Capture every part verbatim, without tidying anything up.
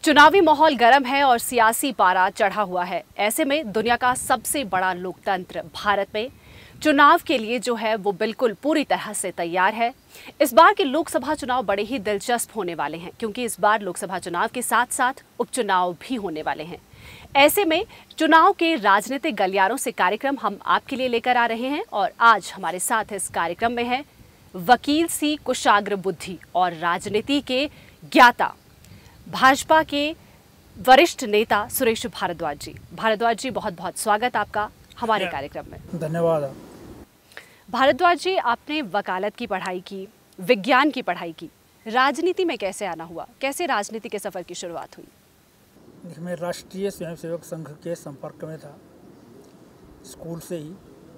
चुनावी माहौल गर्म है और सियासी पारा चढ़ा हुआ है। ऐसे में दुनिया का सबसे बड़ा लोकतंत्र भारत में चुनाव के लिए जो है वो बिल्कुल पूरी तरह से तैयार है। इस बार के लोकसभा चुनाव बड़े ही दिलचस्प होने वाले हैं, क्योंकि इस बार लोकसभा चुनाव के साथ साथ उपचुनाव भी होने वाले हैं। ऐसे में चुनाव के राजनीतिक गलियारों से कार्यक्रम हम आपके लिए लेकर आ रहे हैं और आज हमारे साथ इस कार्यक्रम में है वकील सी कुशाग्र बुद्धि और राजनीति के ज्ञाता भाजपा के वरिष्ठ नेता सुरेश भारद्वाज जी। भारद्वाज जी, बहुत बहुत स्वागत आपका हमारे कार्यक्रम में। धन्यवाद। भारद्वाज जी, आपने वकालत की पढ़ाई की, विज्ञान की पढ़ाई की, राजनीति में कैसे आना हुआ? कैसे राजनीति के सफर की शुरुआत हुई? मैं राष्ट्रीय स्वयंसेवक संघ के संपर्क में था स्कूल से ही,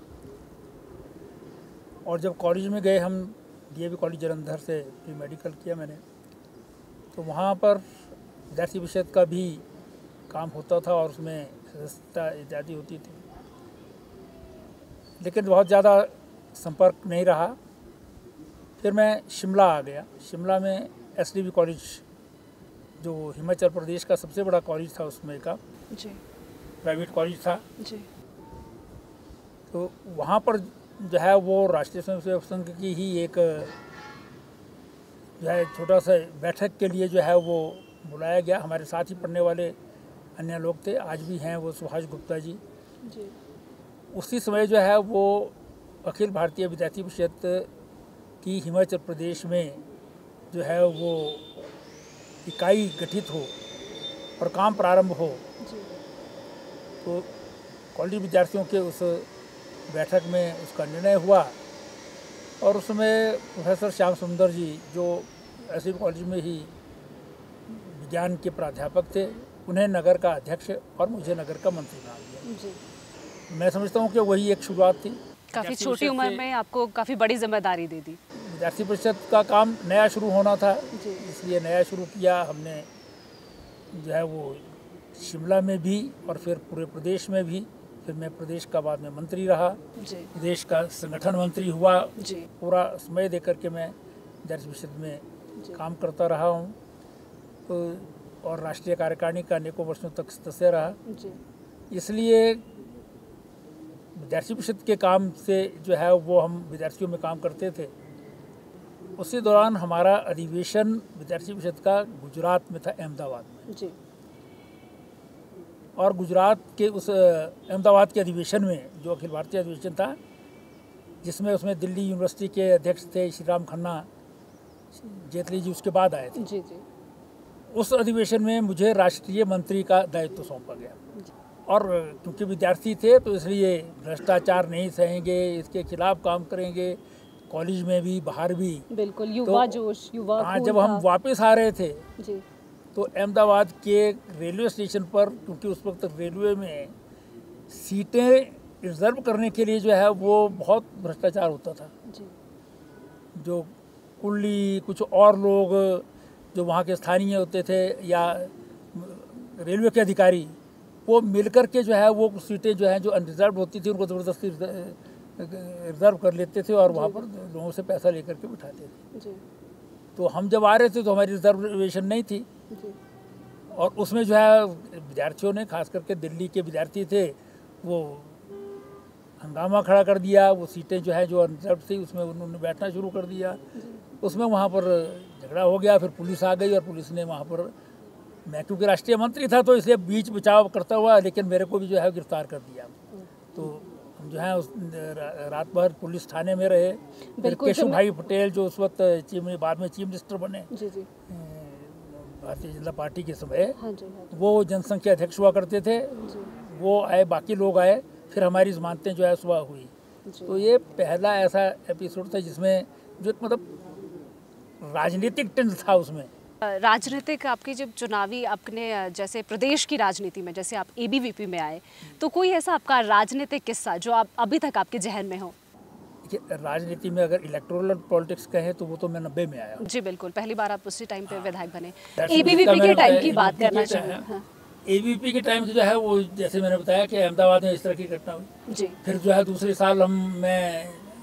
और जब कॉलेज में गए, हम डीएवी कॉलेज जलंधर से प्री मेडिकल किया मैंने, तो वहाँ पर विद्यार्थी परिषद का भी काम होता था और उसमें सदस्यता इत्यादि होती थी, लेकिन बहुत ज़्यादा संपर्क नहीं रहा। फिर मैं शिमला आ गया। शिमला में एसडीवी कॉलेज, जो हिमाचल प्रदेश का सबसे बड़ा कॉलेज था उसमें का, जी, प्राइवेट कॉलेज था जी। तो वहाँ पर जो है वो राष्ट्रीय स्वयंसेवक संघ की ही एक जो है छोटा सा बैठक के लिए जो है वो बुलाया गया। हमारे साथ ही पढ़ने वाले अन्य लोग थे, आज भी हैं, वो सुभाष गुप्ता जी, जी। उसी समय जो है वो अखिल भारतीय विद्यार्थी परिषद की हिमाचल प्रदेश में जो है वो इकाई गठित हो और काम प्रारंभ हो, जी। तो कॉलेज विद्यार्थियों के उस बैठक में उसका निर्णय हुआ और उसमें प्रोफेसर श्याम सुंदर जी, जो ऐसे कॉलेज में ही विज्ञान के प्राध्यापक थे, उन्हें नगर का अध्यक्ष और मुझे नगर का मंत्री बना दिया। जी। मैं समझता हूँ कि वही एक शुरुआत थी। काफ़ी छोटी उम्र में आपको काफ़ी बड़ी जिम्मेदारी दे दी। विद्यार्थी परिषद का काम नया शुरू होना था, जी। इसलिए नया शुरू किया हमने जो है वो शिमला में भी और फिर पूरे प्रदेश में भी। फिर मैं प्रदेश का बाद में मंत्री रहा, जी। प्रदेश का संगठन मंत्री हुआ, जी। पूरा समय दे करके मैं विद्यार्थी परिषद में जी। काम करता रहा हूँ, तो और राष्ट्रीय कार्यकारिणी का अनेकों वर्षों तक सदस्य रहा। जी। इसलिए विद्यार्थी परिषद के काम से जो है वो हम विद्यार्थियों में काम करते थे। उसी दौरान हमारा अधिवेशन विद्यार्थी परिषद का गुजरात में था, अहमदाबाद में, जी। और गुजरात के उस अहमदाबाद के अधिवेशन में, जो अखिल भारतीय अधिवेशन था, जिसमें उसमें दिल्ली यूनिवर्सिटी के अध्यक्ष थे श्री राम खन्ना जेतली जी, उसके बाद आए थे। जी, जी। उस अधिवेशन में मुझे राष्ट्रीय मंत्री का दायित्व सौंपा गया, और क्योंकि विद्यार्थी थे तो इसलिए भ्रष्टाचार नहीं सहेंगे, इसके खिलाफ काम करेंगे, कॉलेज में भी बाहर भी। बिल्कुल युवा तो, जोश, युवा हाँ, खून जब हम था। वापस आ रहे थे जी। तो अहमदाबाद के रेलवे स्टेशन पर, क्योंकि उस वक्त रेलवे में सीटें रिजर्व करने के लिए जो है वो बहुत भ्रष्टाचार होता था। जी। जो कुल्ली, कुछ और लोग जो वहाँ के स्थानीय होते थे या रेलवे के अधिकारी, वो मिलकर के जो है वो सीटें जो हैं जो अनरिजर्व होती थी उनको ज़बरदस्ती रिजर्व कर लेते थे और वहाँ पर लोगों से पैसा लेकर के बिठाते थे। जी। तो हम जब आ रहे थे तो हमारी रिजर्वेशन नहीं थी, जी। और उसमें जो है विद्यार्थियों ने, खास करके दिल्ली के विद्यार्थी थे, वो हंगामा खड़ा कर दिया। वो सीटें जो है जो अनरिजर्व थी उसमें उन्होंने बैठना शुरू कर दिया। उसमें वहाँ पर झगड़ा हो गया, फिर पुलिस आ गई और पुलिस ने वहाँ पर, मैं क्योंकि राष्ट्रीय मंत्री था तो इसलिए बीच बचाव करता हुआ, लेकिन मेरे को भी जो है गिरफ्तार कर दिया। तो हम जो है उस रात भर पुलिस थाने में रहे। फिर केशव भाई पटेल, जो उस वक्त चीफ बाद में चीफ मिनिस्टर बने, जी, जी। भारतीय जनता पार्टी के समय, हाँ जी, हाँ जी। वो जनसंघ के अध्यक्ष हुआ करते थे, जी। वो आए, बाकी लोग आए, फिर हमारी जमानतें जो है सुबह हुई। तो ये पहला ऐसा एपिसोड था जिसमें जो मतलब राजनीतिक टिंज था उसमें। राजनीतिक आपकी जब चुनावी, अपने जैसे प्रदेश की राजनीति में जैसे आप एबीवीपी में आए, तो कोई ऐसा आपका राजनीतिक किस्सा जो आप अभी तक आपके जहन में हो? राजनीति में अगर इलेक्टोरल पॉलिटिक्स कहें तो वो तो मैं नब्बे में आया। जी बिल्कुल, पहली बार आप उसी टाइम पे विधायक बने। एबीवीपी के टाइम की बात करना चाहिए। एबीवीपी के टाइम से जो है वो, जैसे मैंने बताया कि अहमदाबाद में इस तरह की घटना हुई। जी। फिर जो है दूसरे साल हम मैं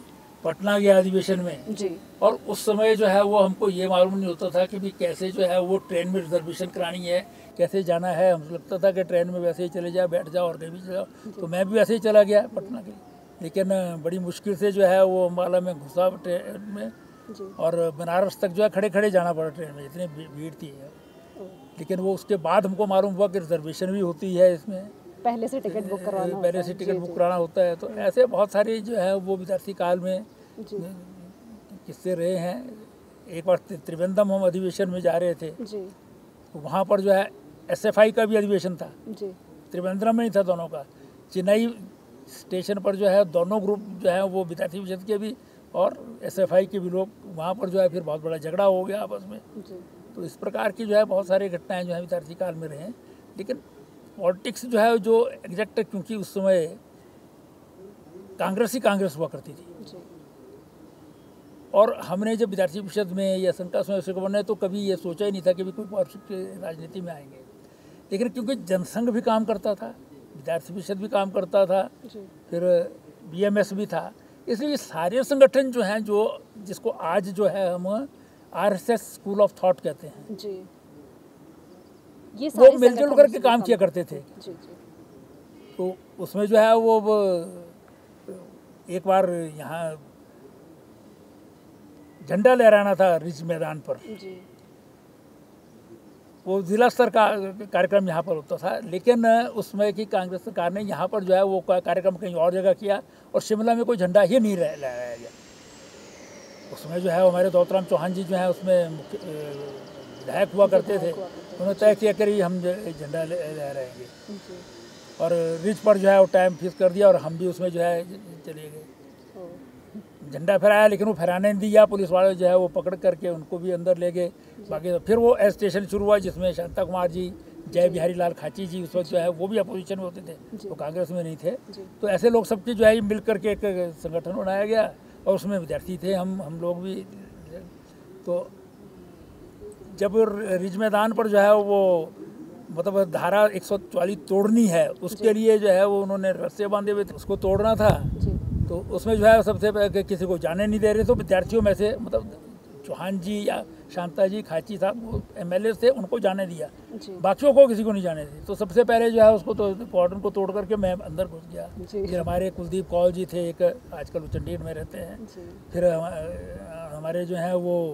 पटना के अधिवेशन में जी। और उस समय जो है वो हमको ये मालूम नहीं होता था कि भी कैसे जो है वो ट्रेन में रिजर्वेशन करानी है, कैसे जाना है। हमको लगता था कि ट्रेन में वैसे ही चले जाओ, बैठ जाओ और कहीं भी चले जाओ। तो मैं भी वैसे ही चला गया पटना के लिए, लेकिन बड़ी मुश्किल से जो है वो अम्बाला में घुसा ट्रेन में जी। और बनारस तक जो है खड़े खड़े जाना पड़ा ट्रेन में, इतनी भीड़ थी। लेकिन वो उसके बाद हमको मालूम हुआ कि रिजर्वेशन भी होती है इसमें, पहले से टिकट बुक करवाना पहले से टिकट बुक कराना होता है। तो ऐसे बहुत सारे जो है वो विद्यार्थी काल में किस्से रहे हैं। एक बार त्रिवेंद्रम हम अधिवेशन में जा रहे थे जी। तो वहाँ पर जो है एस एफ आई का भी अधिवेशन था जी। त्रिवेंद्रम में ही था दोनों का। चेन्नई स्टेशन पर जो है दोनों ग्रुप जो है वो विद्यार्थी परिषद के भी और एस एफ आई के भी लोग, वहाँ पर जो है फिर बहुत बड़ा झगड़ा हो गया आपस में जी। तो इस प्रकार की जो है बहुत सारी घटनाएं जो है विद्यार्थी काल में रहे हैं। लेकिन पॉलिटिक्स जो है जो एग्जैक्ट, क्योंकि उस समय कांग्रेस ही कांग्रेस हुआ करती थी जी। और हमने जब विद्यार्थी परिषद में या शंका समय बने तो कभी ये सोचा ही नहीं था कि भी कोई पॉलिटिक्स राजनीति में आएंगे। लेकिन क्योंकि जनसंघ भी काम करता था, विद्यार्थी परिषद भी काम करता था जी। फिर बी एम एस भी था, इसलिए सारे संगठन जो हैं जो जिसको आज जो है हम R S S school of thought कहते हैं जी। ये वो मिलजुल करके काम किया करते थे जी जी। तो उसमें जो है वो एक बार यहाँ झंडा लहराना था रिज मैदान पर जी। वो जिला स्तर का कार्यक्रम यहाँ पर होता था, लेकिन उसमें की कांग्रेस सरकार ने यहाँ पर जो है वो कार्यक्रम कहीं और जगह किया और शिमला में कोई झंडा ही नहीं लहराया गया। उसमें जो है हमारे दौलतराम चौहान जी जो है उसमें मुख्य विधायक हुआ करते थे, उन्होंने तय किया करी हम झंडा लहराएंगे और रिज पर जो है वो टाइम फिक्स कर दिया और हम भी उसमें जो है चले गए। झंडा फहराया लेकिन वो फहराने नहीं दिया, पुलिस वाले जो है वो पकड़ करके उनको भी अंदर ले गए। बाकी तो फिर वो स्टेशन शुरू हुआ जिसमें शांता कुमार जी, जय बिहारी लाल खाची जी उस वक्त जो है वो भी अपोजिशन में होते थे, वो कांग्रेस में नहीं थे। तो ऐसे लोग सबकी जो है मिल करके एक संगठन बनाया गया और उसमें विद्यार्थी थे हम हम लोग भी। तो जब रिज मैदान पर जो है वो मतलब धारा एक सौ चौवालीस तोड़नी है, उसके लिए जो है वो उन्होंने रस्से बांधे हुए थे, उसको तोड़ना था। तो उसमें जो है सबसे पहले किसी को जाने नहीं दे रहे, तो विद्यार्थियों में से मतलब चौहान जी या शांता जी, खाची साहब वो एम एल ए थे, उनको जाने दिया, बाकियों को किसी को नहीं जाने दिया। तो सबसे पहले जो है उसको तो कॉर्डन को तोड़ करके मैं अंदर घुस गया। फिर हमारे कुलदीप कौल जी थे, एक आजकल वो चंडीगढ़ में रहते हैं। फिर हमारे जो हैं वो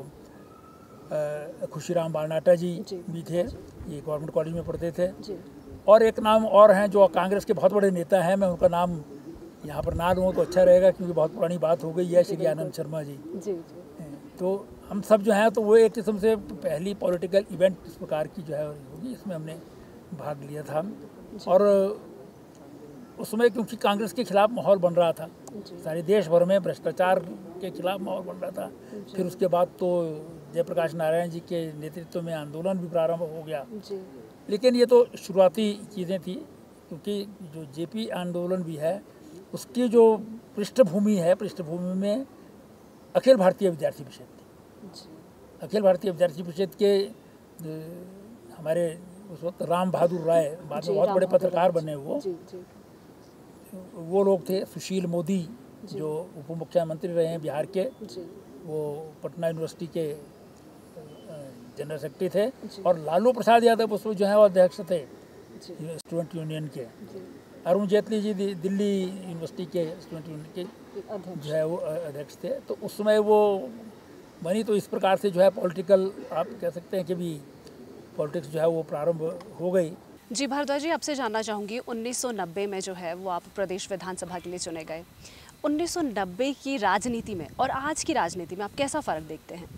खुशीराम बालनाटा जी भी थे, ये गवर्नमेंट कॉलेज में पढ़ते थे। और एक नाम और हैं जो कांग्रेस के बहुत बड़े नेता हैं, मैं उनका नाम यहाँ पर ना लूँ तो अच्छा रहेगा क्योंकि बहुत पुरानी बात हो गई है, श्री आनंद शर्मा जी जी जी। तो हम सब जो हैं तो वो एक किस्म से पहली पॉलिटिकल इवेंट इस प्रकार की जो है होगी, इसमें हमने भाग लिया था। और उसमें क्योंकि कांग्रेस के खिलाफ माहौल बन रहा था, सारे देश भर में भ्रष्टाचार के खिलाफ माहौल बन रहा था। फिर उसके बाद तो जयप्रकाश नारायण जी के नेतृत्व में आंदोलन भी प्रारंभ हो गया। लेकिन ये तो शुरुआती चीज़ें थी, क्योंकि जो जेपी आंदोलन भी है उसकी जो पृष्ठभूमि है, पृष्ठभूमि में अखिल भारतीय विद्यार्थी परिषद थी। अखिल भारतीय विद्यार्थी परिषद के हमारे उस वक्त राम बहादुर राय, बाद में बहुत बड़े पत्रकार बने वो जी, जी। वो लोग थे। सुशील मोदी जो उप मुख्यमंत्री रहे हैं बिहार के, वो पटना यूनिवर्सिटी के जनरल सेक्रेटरी थे। और लालू प्रसाद यादव उस जो है वो अध्यक्ष थे स्टूडेंट यूनियन के। अरुण जेटली जी दिल्ली यूनिवर्सिटी के स्टूडेंट यूनियन के जो है वो अध्यक्ष थे। तो उस समय वो बनी, तो इस प्रकार से जो है पॉलिटिकल आप कह सकते हैं कि भी पॉलिटिक्स जो है वो प्रारंभ हो गई। जी भारद्वाज जी, आपसे जानना चाहूँगी उन्नीस सौ नब्बे में जो है वो आप प्रदेश विधानसभा के लिए चुने गए। उन्नीस सौ नब्बे की राजनीति में और आज की राजनीति में आप कैसा फ़र्क देखते हैं?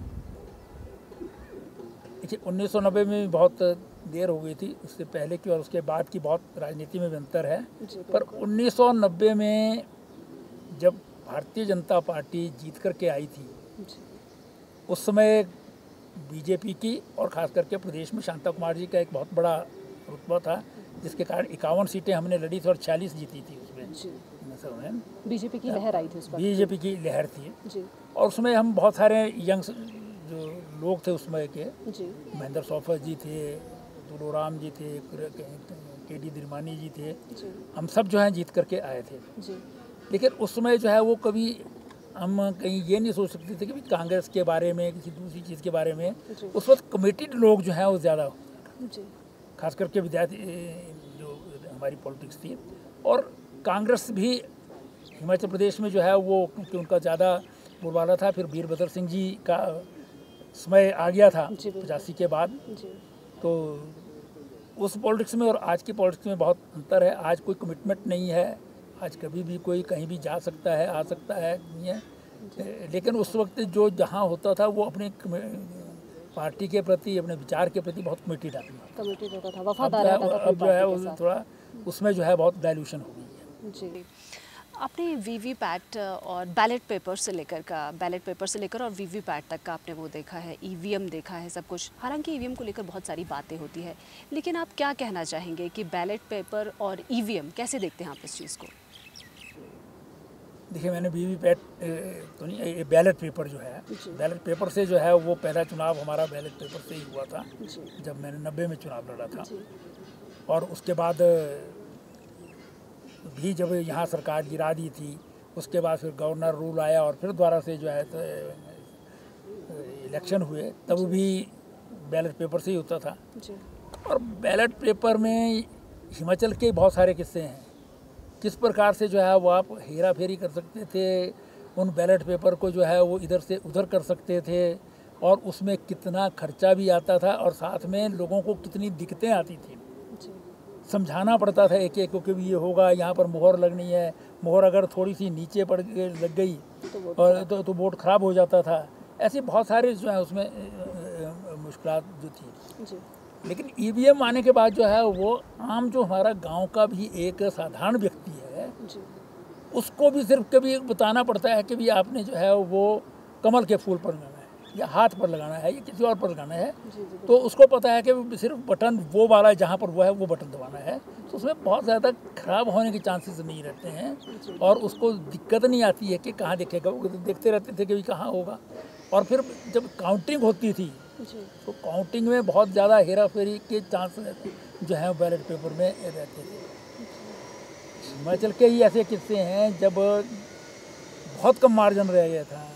देखिए, उन्नीस सौ नब्बे में बहुत देर हो गई थी, उससे पहले की और उसके बाद की बहुत राजनीति में भी अंतर है। पर उन्नीस सौ नब्बे में जब भारतीय जनता पार्टी जीत करके आई थी, उस समय बीजेपी की और ख़ास करके प्रदेश में शांता कुमार जी का एक बहुत बड़ा रुतबा था, जिसके कारण इक्यावन सीटें हमने लड़ी थी और छियालीस जीती थी उसमें। बीजेपी की लहर आई थी उस वक्त, बीजेपी की लहर थी जी। और उसमें हम बहुत सारे यंग जो लोग थे उसमें के, महेंद्र सौफर जी थे, तुलोराम जी थे, के डी दिरमानी जी थे, हम सब जो हैं जीत करके आए थे। लेकिन उस समय जो है वो कभी हम कहीं ये नहीं सोच सकते थे कि कांग्रेस के बारे में, किसी दूसरी चीज़ के बारे में। उस वक्त कमिटेड लोग जो हैं वो ज़्यादा, खास करके विद्यार्थी जो हमारी पॉलिटिक्स थी। और कांग्रेस भी हिमाचल प्रदेश में जो है वो, क्योंकि उनका ज़्यादा बोलबाला था। फिर वीरभद्र सिंह जी का समय आ गया था पचासी के बाद, तो उस पॉलिटिक्स में और आज की पॉलिटिक्स में बहुत अंतर है। आज कोई कमिटमेंट नहीं है, आज कभी भी कोई कहीं भी जा सकता है, आ सकता है, नहीं है। लेकिन उस वक्त जो जहाँ होता था वो अपने पार्टी के प्रति, अपने विचार के प्रति बहुत कमिटेड आदमी कमिटेड होता था, वफादार रहता था। अब जो है वो थोड़ा उसमें जो है बहुत डाइल्यूशन हो गई है। जी, आपने वीवीपैट और बैलेट पेपर से लेकर का बैलेट पेपर से लेकर और वीवीपैट तक का आपने वो देखा है, ईवीएम देखा है, सब कुछ। हालांकि ईवीएम को लेकर बहुत सारी बातें होती है, लेकिन आप क्या कहना चाहेंगे कि बैलेट पेपर और ईवीएम कैसे देखते हैं आप इस चीज़ को? देखिए, मैंने वीवीपैट तो नहीं, बैलेट पेपर जो है, बैलेट पेपर से जो है वो पहला चुनाव हमारा बैलेट पेपर से ही हुआ था, जब मैंने नब्बे में चुनाव लड़ा था। और उसके बाद भी जब यहाँ सरकार गिरा दी थी, उसके बाद फिर गवर्नर रूल आया और फिर दोबारा से जो है तो इलेक्शन हुए, तब भी बैलेट पेपर से ही होता था। और बैलेट पेपर में हिमाचल के बहुत सारे किस्से हैं, किस प्रकार से जो है वो आप हेरा फेरी कर सकते थे, उन बैलेट पेपर को जो है वो इधर से उधर कर सकते थे, और उसमें कितना खर्चा भी आता था, और साथ में लोगों को कितनी दिक्कतें आती थी। समझाना पड़ता था एक एक को कि भी ये होगा, यहाँ पर मोहर लगनी है, मोहर अगर थोड़ी सी नीचे पड़ लग गई और तो, तो वोट खराब हो जाता था। ऐसे बहुत सारे जो है उसमें मुश्किलात जो थी। लेकिन ईवीएम आने के बाद जो है वो आम जो हमारा गांव का भी एक साधारण व्यक्ति है, उसको भी सिर्फ कभी बताना पड़ता है कि भी आपने जो है वो कमल के फूल पर लगाना है, या हाथ पर लगाना है, या किसी और पर लगाना है। तो उसको पता है कि सिर्फ बटन वो वाला जहाँ पर वो है वो बटन दबाना है, तो उसमें बहुत ज़्यादा ख़राब होने के चांसेस नहीं रहते हैं, और उसको दिक्कत नहीं आती है कि कहाँ देखेगा। वो देखते रहते थे कि कहाँ होगा। और फिर जब काउंटिंग होती थी तो काउंटिंग में बहुत ज़्यादा हेरा फेरी के चांस जो है बैलेट पेपर में रहते थे। हिमाचल के ही ऐसे किस्से हैं जब बहुत कम मार्जिन रह गया था।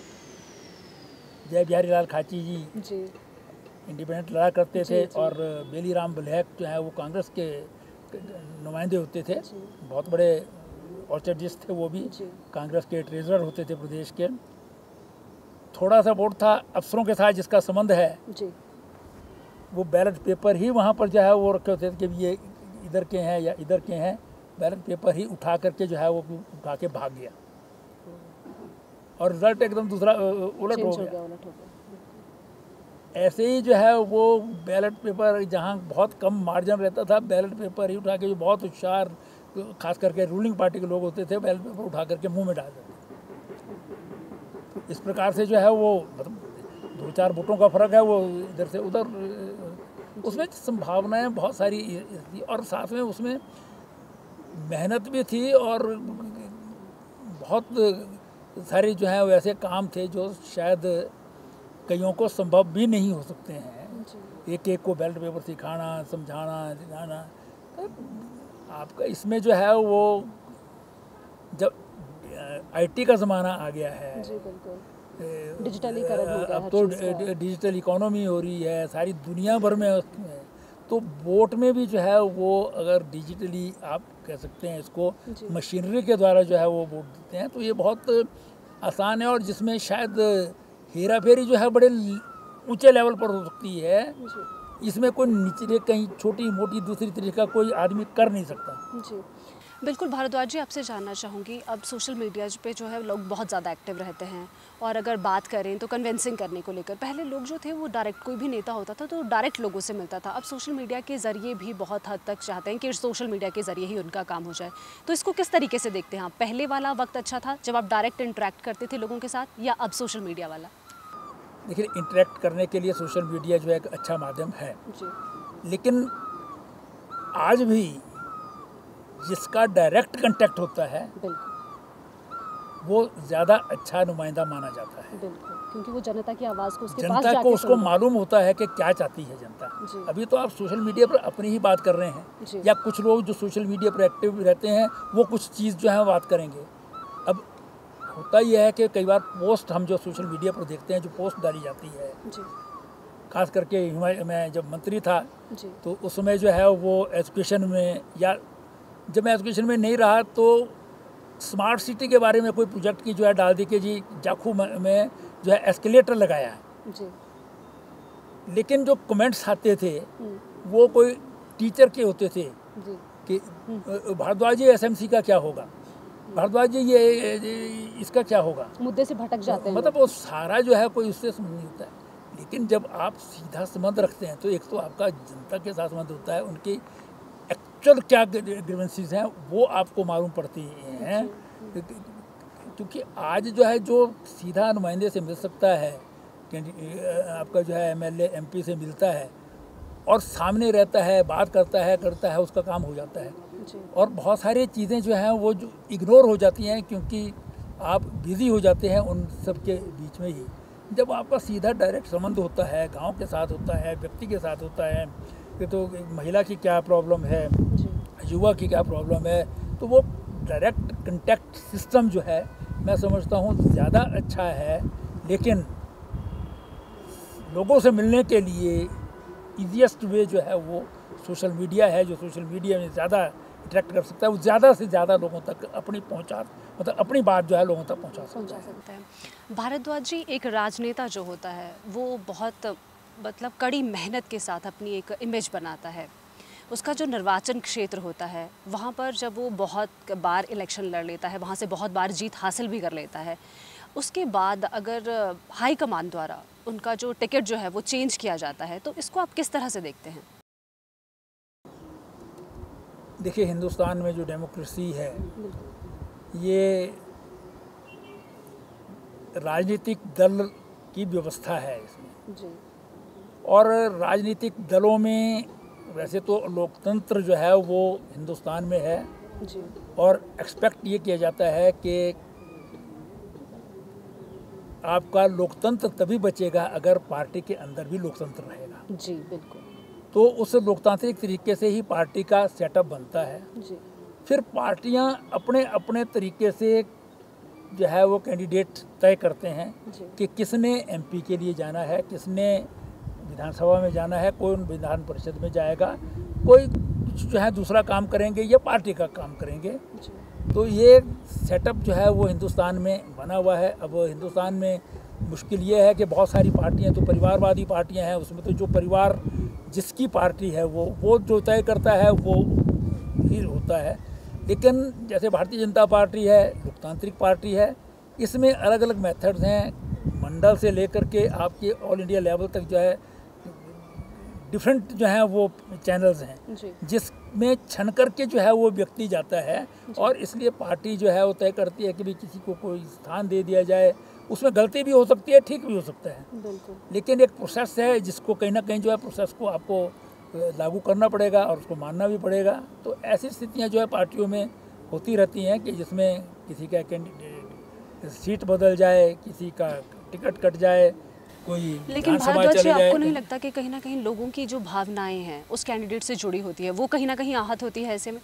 जय बिहारी लाल खाची जी, जी इंडिपेंडेंट लड़ा करते थे, जी, जी। और बेली राम ब्लैक जो है वो कांग्रेस के नुमाइंदे होते थे, बहुत बड़े ऑर्चर्डिस्ट थे वो भी, कांग्रेस के ट्रेजरर होते थे प्रदेश के। थोड़ा सा वोट था अफसरों के साथ जिसका संबंध है, जी। वो बैलेट पेपर ही वहाँ पर जो है वो रखे होते थे कि ये इधर के हैं या इधर के हैं, बैलेट पेपर ही उठा करके जो है वो उठा के भाग गया, और रिजल्ट एकदम दूसरा उलट हो गया, उलट हो गया। ऐसे ही जो है वो बैलेट पेपर जहाँ बहुत कम मार्जिन रहता था, बैलेट पेपर ही उठा के, जो बहुत होशियार खास करके रूलिंग पार्टी के लोग होते थे, बैलेट पेपर उठा करके मुंह में डाल देते। इस प्रकार से जो है वो मतलब दो चार वोटों का फर्क है, वो इधर से उधर, उसमें संभावनाएं बहुत सारी थी, और साथ में उसमें मेहनत भी थी, और बहुत सारे जो है वैसे काम थे जो शायद कईयों को संभव भी नहीं हो सकते हैं। एक एक को बैलेट पेपर सिखाना, समझाना, सिखाना। तो आपका इसमें जो है वो जब आईटी का ज़माना आ गया है, जी बिल्कुल, डिजिटलीकरण हो गया, अब तो डिजिटल इकोनॉमी हो रही है सारी दुनिया भर में, तो वोट में भी जो है वो अगर डिजिटली आप कह सकते हैं इसको, मशीनरी के द्वारा जो है वो वोट देते हैं, तो ये बहुत आसान है, और जिसमें शायद हेरा फेरी जो है बड़े ऊंचे लेवल पर हो सकती है। इसमें कोई निचले कहीं छोटी मोटी दूसरी तरीके का कोई आदमी कर नहीं सकता। जी बिल्कुल। भारद्वाज जी, आपसे जानना चाहूँगी, अब सोशल मीडिया पे जो है लोग बहुत ज़्यादा एक्टिव रहते हैं, और अगर बात करें तो कन्विंसिंग करने को लेकर, पहले लोग जो थे वो डायरेक्ट, कोई भी नेता होता था तो डायरेक्ट लोगों से मिलता था। अब सोशल मीडिया के ज़रिए भी बहुत हद तक चाहते हैं कि सोशल मीडिया के ज़रिए ही उनका काम हो जाए, तो इसको किस तरीके से देखते हैं आप? पहले वाला वक्त अच्छा था जब आप डायरेक्ट इंटरेक्ट करते थे लोगों के साथ, या अब सोशल मीडिया वाला? देखिए, इंटरेक्ट करने के लिए सोशल मीडिया जो है एक अच्छा माध्यम है, लेकिन आज भी जिसका डायरेक्ट कांटेक्ट होता है वो ज़्यादा अच्छा नुमाइंदा माना जाता है, क्योंकि वो जनता की आवाज़ को उसके जनता पास जाके को उसको मालूम होता है कि क्या चाहती है जनता। अभी तो आप सोशल मीडिया पर अपनी ही बात कर रहे हैं, या कुछ लोग जो सोशल मीडिया पर एक्टिव रहते हैं वो कुछ चीज़ जो है बात करेंगे। अब होता यह है कि कई बार पोस्ट हम जो सोशल मीडिया पर देखते हैं, जो पोस्ट डाली जाती है जी खास करके हिमाचल में जब मंत्री था जी तो उस समय जो है वो एजुकेशन में, या जब मैं एजुकेशन में नहीं रहा तो स्मार्ट सिटी के बारे में कोई प्रोजेक्ट की जो है डाल दी कि जी जाखू में जो है एस्केलेटर लगाया है, जी लेकिन जो कमेंट्स आते थे हम्म, वो कोई टीचर के होते थे जी कि भारद्वाज जी एसएमसी का क्या होगा, भारद्वाज जी ये ये- इसका क्या होगा, मुद्दे से भटक जाते हैं मतलब वो सारा जो है कोई उससे संबंध नहीं होता है। लेकिन जब आप सीधा संबंध रखते हैं तो एक तो आपका जनता के साथ संबंध होता है, उनकी एक्चुअल क्या ग्रीवेंसीज हैं वो आपको मालूम पड़ती हैं, क्योंकि आज जो है जो सीधा नुमाइंदे से मिल सकता है, आपका जो है एमएलए एमपी से मिलता है और सामने रहता है, बात करता है करता है उसका काम हो जाता है। जी और बहुत सारी चीज़ें जो हैं वो जो इग्नोर हो जाती हैं क्योंकि आप बिज़ी हो जाते हैं उन सब के बीच में ही। जब आपका सीधा डायरेक्ट संबंध होता है, गांव के साथ होता है, व्यक्ति के साथ होता है कि तो महिला की क्या प्रॉब्लम है, जी युवा की क्या प्रॉब्लम है, तो वो डायरेक्ट कंटेक्ट सिस्टम जो है मैं समझता हूँ ज़्यादा अच्छा है। लेकिन लोगों से मिलने के लिए ईजीएस्ट वे जो है वो सोशल मीडिया है, जो सोशल मीडिया में ज़्यादा अट्रैक्ट कर सकता है, वो ज़्यादा से ज़्यादा लोगों तक अपनी पहुंचा मतलब अपनी बात जो है लोगों तक पहुंचा सकता पहुंचा है। सकता है। भारद्वाज जी, एक राजनेता जो होता है वो बहुत मतलब कड़ी मेहनत के साथ अपनी एक इमेज बनाता है। उसका जो निर्वाचन क्षेत्र होता है वहाँ पर जब वो बहुत बार इलेक्शन लड़ लेता है, वहाँ से बहुत बार जीत हासिल भी कर लेता है, उसके बाद अगर हाई कमान द्वारा उनका जो टिकट जो है वो चेंज किया जाता है, तो इसको आप किस तरह से देखते हैं? देखिए, हिंदुस्तान में जो डेमोक्रेसी है ये राजनीतिक दल की व्यवस्था है इसमें, जी और राजनीतिक दलों में वैसे तो लोकतंत्र जो है वो हिंदुस्तान में है, जी और एक्सपेक्ट ये किया जाता है कि आपका लोकतंत्र तभी बचेगा अगर पार्टी के अंदर भी लोकतंत्र रहेगा। जी बिल्कुल। तो उस लोकतांत्रिक तरीके से ही पार्टी का सेटअप बनता है। जी फिर पार्टियां अपने अपने तरीके से जो है वो कैंडिडेट तय करते हैं जी कि किसने एमपी के लिए जाना है, किसने विधानसभा में जाना है, कोई विधान परिषद में जाएगा, कोई जो है दूसरा काम करेंगे या पार्टी का काम करेंगे। जी तो ये सेटअप जो है वो हिंदुस्तान में बना हुआ है। अब हिंदुस्तान में मुश्किल ये है कि बहुत सारी पार्टियां तो परिवारवादी पार्टियां हैं, उसमें तो जो परिवार जिसकी पार्टी है वो वो जो तय करता है वो ही होता है। लेकिन जैसे भारतीय जनता पार्टी है, लोकतांत्रिक पार्टी है, इसमें अलग अलग मेथड्स हैं, मंडल से लेकर के आपके ऑल इंडिया लेवल तक जो है डिफरेंट जो है वो चैनल्स हैं जी जिसमें छन करके जो है वो व्यक्ति जाता है, और इसलिए पार्टी जो है वो तय करती है कि भाई किसी को कोई स्थान दे दिया जाए। उसमें गलती भी हो सकती है, ठीक भी हो सकता है, बिल्कुल। लेकिन एक प्रोसेस है जिसको कहीं ना कहीं जो है प्रोसेस को आपको लागू करना पड़ेगा और उसको मानना भी पड़ेगा। तो ऐसी स्थितियां जो है पार्टियों में होती रहती हैं कि जिसमें किसी का कैंडिडेट सीट बदल जाए, किसी का टिकट कट जाए, कोई लेकिन विधानसभा भारद्वाज जी, चले जाए। आपको नहीं लगता कि कहीं ना कहीं लोगों की जो भावनाएं हैं उस कैंडिडेट से जुड़ी होती है, वो कहीं ना कहीं आहत होती है ऐसे में?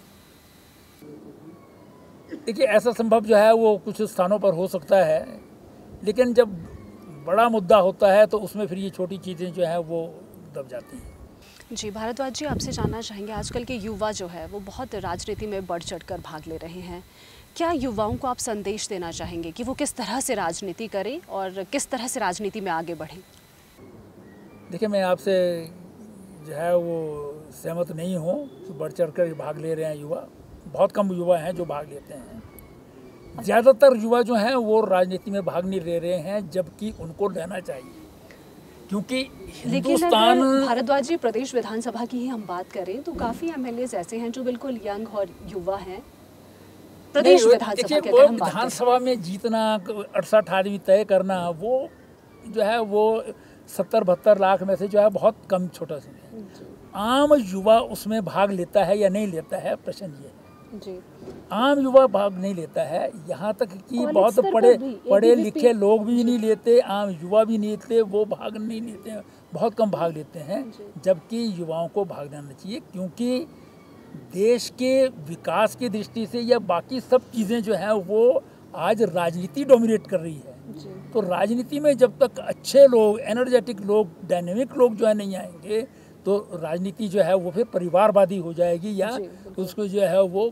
देखिए, ऐसा संभव जो है वो कुछ स्थानों पर हो सकता है, लेकिन जब बड़ा मुद्दा होता है तो उसमें फिर ये छोटी चीज़ें जो हैं वो दब जाती हैं। जी भारद्वाज जी, आपसे जानना चाहेंगे, आजकल के युवा जो है वो बहुत राजनीति में बढ़ चढ़कर भाग ले रहे हैं। क्या युवाओं को आप संदेश देना चाहेंगे कि वो किस तरह से राजनीति करें और किस तरह से राजनीति में आगे बढ़ें? देखिए, मैं आपसे जो है वो सहमत नहीं हूँ कि बढ़ चढ़ कर भाग ले रहे हैं युवा। बहुत कम युवा हैं जो भाग लेते हैं। ज़्यादातर युवा जो हैं वो राजनीति में भाग नहीं ले रहे हैं, जबकि उनको लेना चाहिए, क्योंकि हिंदुस्तान। लेकिन भारद्वाज जी, प्रदेश विधानसभा की ही हम बात करें तो काफ़ी एमएलए ऐसे हैं जो बिल्कुल यंग और युवा हैं। प्रदेश विधानसभा के अगर हम बात करें, विधानसभा में जीतना अड़सठ आदमी तय करना, वो जो है वो सत्तर बहत्तर लाख में से जो है बहुत कम छोटा सा है। आम युवा उसमें भाग लेता है या नहीं लेता है, प्रश्न ये है। जी आम युवा भाग नहीं लेता है, यहाँ तक कि कॉलेज बहुत स्तर पर पढ़े भी पढ़े एबीवीपी लिखे लोग भी नहीं लेते, आम युवा भी नहीं लेते, वो भाग नहीं लेते हैं, बहुत कम भाग लेते हैं। जबकि युवाओं को भाग लेना चाहिए, क्योंकि देश के विकास की दृष्टि से या बाकी सब चीज़ें जो हैं वो आज राजनीति डोमिनेट कर रही है। तो राजनीति में जब तक अच्छे लोग, एनर्जेटिक लोग, डायनेमिक लोग जो है नहीं आएंगे तो राजनीति जो है वो फिर परिवारवादी हो जाएगी या उसको जो है वो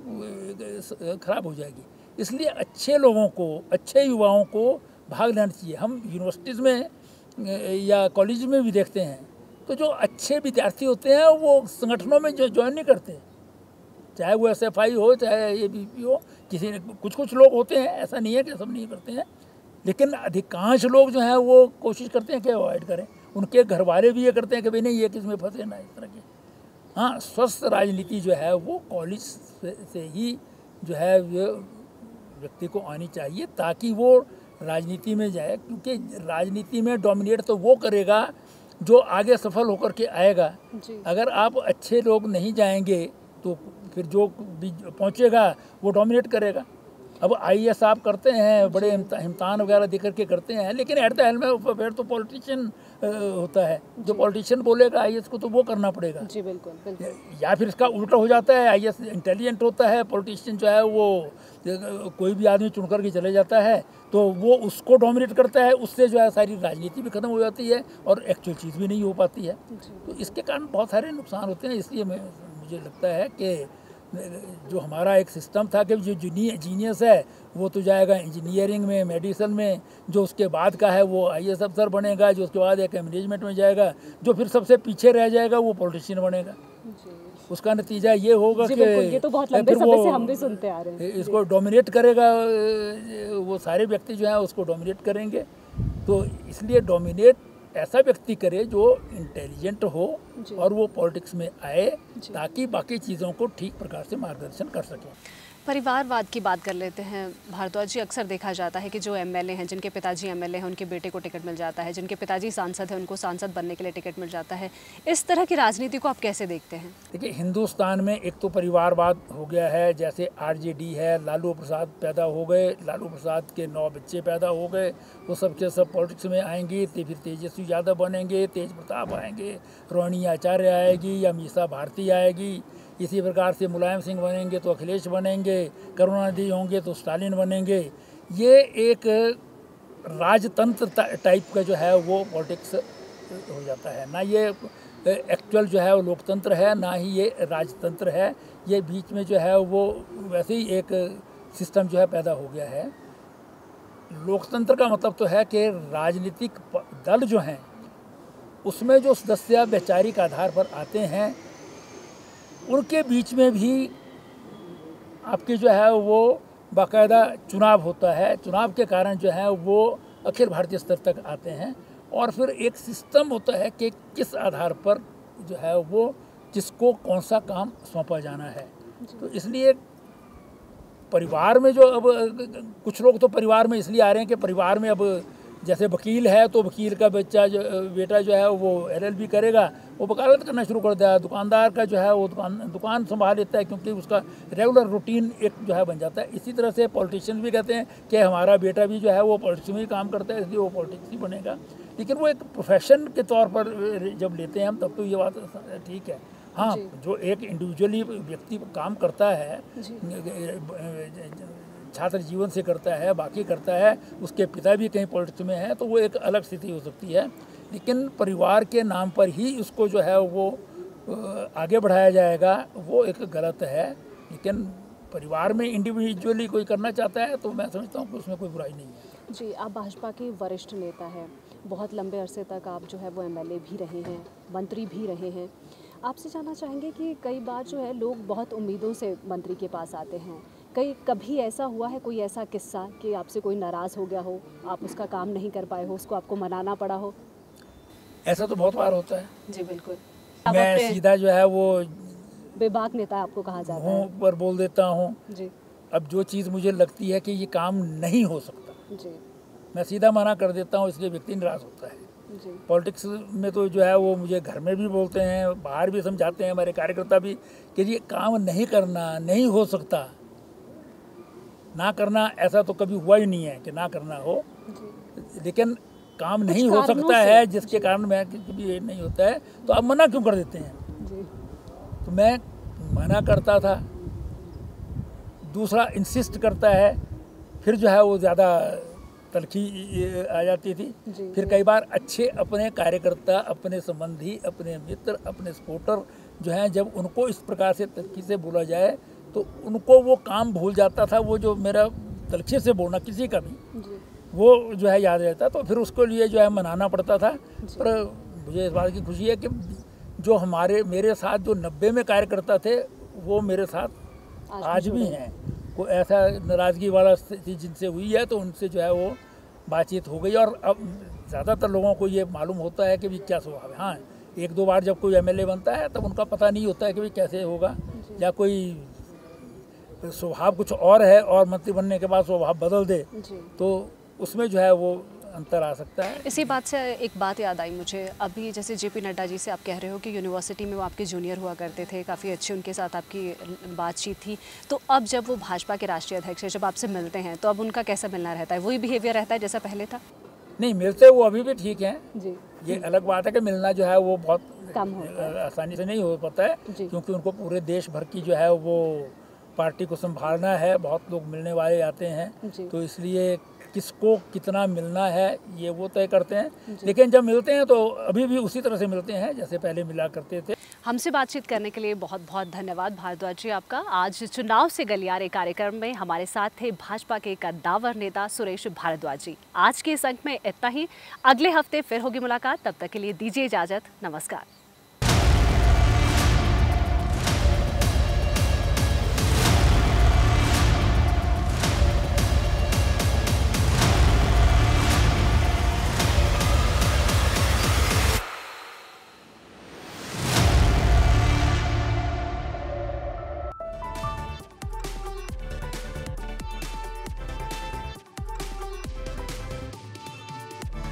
खराब हो जाएगी। इसलिए अच्छे लोगों को, अच्छे युवाओं को भाग लेना चाहिए। हम यूनिवर्सिटीज़ में या कॉलेज में भी देखते हैं तो जो अच्छे विद्यार्थी होते हैं वो संगठनों में जो ज्वाइन नहीं करते, चाहे वो एस एफ आई हो, चाहे ए बी पी हो। किसी कुछ कुछ लोग होते हैं, ऐसा नहीं है कि सब नहीं करते हैं, लेकिन अधिकांश लोग जो हैं वो कोशिश करते हैं कि अवॉइड करें। उनके घर वाले भी ये करते हैं कि भाई नहीं ये किस में फंसे ना, इस तरह की। हाँ, स्वस्थ राजनीति जो है वो कॉलेज से, से ही जो है व्यक्ति को आनी चाहिए ताकि वो राजनीति में जाए, क्योंकि राजनीति में डोमिनेट तो वो करेगा जो आगे सफल होकर के आएगा। अगर आप अच्छे लोग नहीं जाएंगे तो फिर जो पहुंचेगा वो डोमिनेट करेगा। अब आई ए एस आप करते हैं, बड़े इम्तिहान वगैरह दे करके करते हैं, लेकिन एट द एंड में फिर तो पॉलिटिशियन होता है। जो पॉलिटिशियन बोलेगा आई ए एस को तो वो करना पड़ेगा। जी बिल्कुल, बिल्कुल। या फिर इसका उल्टा हो जाता है, आई ए एस इंटेलिजेंट होता है, पॉलिटिशियन जो है वो कोई भी आदमी चुन करके चले जाता है तो वो उसको डोमिनेट करता है, उससे जो है सारी राजनीति भी खत्म हो जाती है और एक्चुअल चीज़ भी नहीं हो पाती है। तो इसके कारण बहुत सारे नुकसान होते हैं। इसलिए मैं मुझे लगता है कि जो हमारा एक सिस्टम था कि जो जीनियस है वो तो जाएगा इंजीनियरिंग में, मेडिसिन में, जो उसके बाद का है वो आई ए एस अफसर बनेगा, जो उसके बाद एक मैनेजमेंट में जाएगा, जो फिर सबसे पीछे रह जाएगा वो पॉलिटिशियन बनेगा। उसका नतीजा ये होगा कि ये तो बहुत लंबे समय से हम भी सुनते आ रहे हैं, इसको डोमिनेट करेगा, वो सारे व्यक्ति जो हैं उसको डोमिनेट करेंगे। तो इसलिए डोमिनेट ऐसा व्यक्ति करे जो इंटेलिजेंट हो और वो पॉलिटिक्स में आए ताकि बाकी चीज़ों को ठीक प्रकार से मार्गदर्शन कर सके। परिवारवाद की बात कर लेते हैं भारद्वाज जी। अक्सर देखा जाता है कि जो एम एल ए हैं, जिनके पिताजी एम एल ए हैं, उनके बेटे को टिकट मिल जाता है, जिनके पिताजी सांसद हैं उनको सांसद बनने के लिए टिकट मिल जाता है। इस तरह की राजनीति को आप कैसे देखते हैं? देखिए, हिंदुस्तान में एक तो परिवारवाद हो गया है, जैसे आर जे डी है, लालू प्रसाद पैदा हो गए, लालू प्रसाद के नौ बच्चे पैदा हो गए, वो सब के सब पॉलिटिक्स में आएंगे, तो फिर तेजस्वी यादव बनेंगे, तेज प्रताप आएंगे, रोहिणी आचार्य आएगी या मीसा भारती आएगी। इसी प्रकार से मुलायम सिंह बनेंगे तो अखिलेश बनेंगे, करुणानिधि होंगे तो स्टालिन बनेंगे। ये एक राजतंत्र टाइप का जो है वो पॉलिटिक्स हो जाता है। ना ये एक्चुअल जो है वो लोकतंत्र है, ना ही ये राजतंत्र है। ये बीच में जो है वो वैसे ही एक सिस्टम जो है पैदा हो गया है। लोकतंत्र का मतलब तो है कि राजनीतिक दल जो हैं उसमें जो सदस्य वैचारिक आधार पर आते हैं उनके बीच में भी आपके जो है वो बाकायदा चुनाव होता है। चुनाव के कारण जो है वो अखिल भारतीय स्तर तक आते हैं और फिर एक सिस्टम होता है कि किस आधार पर जो है वो किसको कौन सा काम सौंपा जाना है। तो इसलिए परिवार में जो अब कुछ लोग तो परिवार में इसलिए आ रहे हैं कि परिवार में अब जैसे वकील है तो वकील का बच्चा जो बेटा जो है वो एल एल बी करेगा, वो वकालत करना शुरू कर दिया। दुकानदार का जो है वो दुकान दुकान संभाल लेता है क्योंकि उसका रेगुलर रूटीन एक जो है बन जाता है। इसी तरह से पॉलिटिशियन भी कहते हैं कि हमारा बेटा भी जो है वो पॉलिटिक्स में ही काम करता है इसलिए वो पॉलिटिक्स ही बनेगा। लेकिन वो एक प्रोफेशन के तौर पर जब लेते हैं हम तब तो ये बात ठीक है। हाँ, जो एक इंडिविजुअली व्यक्ति काम करता है, छात्र जीवन से करता है, बाकी करता है, उसके पिता भी कहीं पॉलिटिक्स में है तो वो एक अलग स्थिति हो सकती है। लेकिन परिवार के नाम पर ही उसको जो है वो आगे बढ़ाया जाएगा वो एक गलत है। लेकिन परिवार में इंडिविजुअली कोई करना चाहता है तो मैं समझता हूँ कि उसमें कोई बुराई नहीं है। जी, आप भाजपा के वरिष्ठ नेता हैं, बहुत लंबे अरसे तक आप जो है वो एम एल ए भी रहे हैं, मंत्री भी रहे हैं। आपसे जानना चाहेंगे कि कई बार जो है लोग बहुत उम्मीदों से मंत्री के पास आते हैं, कई कभी ऐसा हुआ है कोई ऐसा किस्सा कि आपसे कोई नाराज़ हो गया हो, आप उसका काम नहीं कर पाए हो, उसको आपको मनाना पड़ा हो? ऐसा तो बहुत बार होता है। जी बिल्कुल। मैं सीधा जो है वो बेबाक नेता आपको कहा जाता है पर बोल देता हूँ जी। अब जो चीज़ मुझे लगती है कि ये काम नहीं हो सकता जी, मैं सीधा मना कर देता हूँ, इसलिए व्यक्ति निराश होता है। पॉलिटिक्स में तो जो है वो मुझे घर में भी बोलते हैं, बाहर भी समझाते हैं हमारे कार्यकर्ता भी कि ये काम नहीं करना, नहीं हो सकता। ना करना ऐसा तो कभी हुआ ही नहीं है कि ना करना हो, लेकिन काम नहीं हो सकता है जिसके कारण मैं कभी ये नहीं होता है तो आप मना क्यों कर देते हैं जी। तो मैं मना करता था, दूसरा इंसिस्ट करता है फिर जो है वो ज़्यादा तलखी आ जाती थी। फिर कई बार अच्छे अपने कार्यकर्ता, अपने संबंधी, अपने मित्र, अपने सपोर्टर जो हैं, जब उनको इस प्रकार से तलखी से बोला जाए तो उनको वो काम भूल जाता था। वो जो मेरा तलखी से बोलना किसी का भी वो जो है याद रहता, तो फिर उसके लिए जो है मनाना पड़ता था। पर मुझे इस बात की खुशी है कि जो हमारे मेरे साथ जो नब्बे में कार्यकर्ता थे वो मेरे साथ आज, आज भी हैं। कोई ऐसा नाराज़गी वाला स्थिति जिनसे हुई है तो उनसे जो है वो बातचीत हो गई। और अब ज़्यादातर लोगों को ये मालूम होता है कि भी क्या स्वभाव है। हाँ, एक दो बार जब कोई एमएलए बनता है तब उनका पता नहीं होता है कि भी कैसे होगा, या कोई स्वभाव कुछ और है और मंत्री बनने के बाद स्वभाव बदल दे तो उसमें जो है वो अंतर आ सकता है। इसी बात से एक बात याद आई मुझे, अभी जैसे जेपी नड्डा जी से आप कह रहे हो कि यूनिवर्सिटी में वो आपके जूनियर हुआ करते थे, काफ़ी अच्छी उनके साथ आपकी बातचीत थी, तो अब जब वो भाजपा के राष्ट्रीय अध्यक्ष जब आपसे मिलते हैं तो अब उनका कैसा मिलना रहता है? वही बिहेवियर रहता है जैसा पहले था? नहीं, मिलते वो अभी भी ठीक हैं जी। ये अलग बात है कि मिलना जो है वो बहुत कम हो आसानी से नहीं हो पाता है, क्योंकि उनको पूरे देश भर की जो है वो पार्टी को संभालना है, बहुत लोग मिलने वाले आते हैं, तो इसलिए किसको कितना मिलना है ये वो तय करते हैं। लेकिन जब मिलते हैं तो अभी भी उसी तरह से मिलते हैं जैसे पहले मिला करते थे। हमसे बातचीत करने के लिए बहुत बहुत धन्यवाद भारद्वाज जी आपका। आज चुनाव से गलियारे कार्यक्रम में हमारे साथ थे भाजपा के कद्दावर नेता सुरेश भारद्वाज जी। आज के इस अंक में इतना ही, अगले हफ्ते फिर होगी मुलाकात, तब तक के लिए दीजिए इजाजत, नमस्कार।